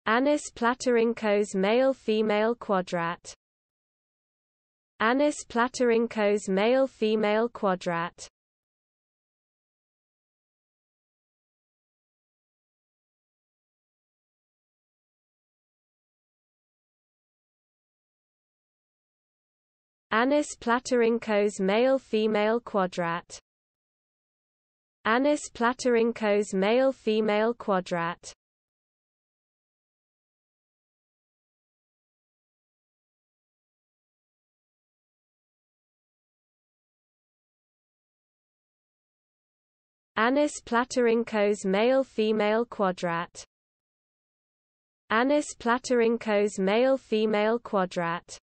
Anis platyrhynchos male-female quadrat. Anis platyrhynchos male-female quadrat. Anis platyrhynchos male-female quadrat. Anis platyrhynchos male-female quadrat. Anis platyrhynchos male-female quadrat. Anis platyrhynchos male-female quadrat.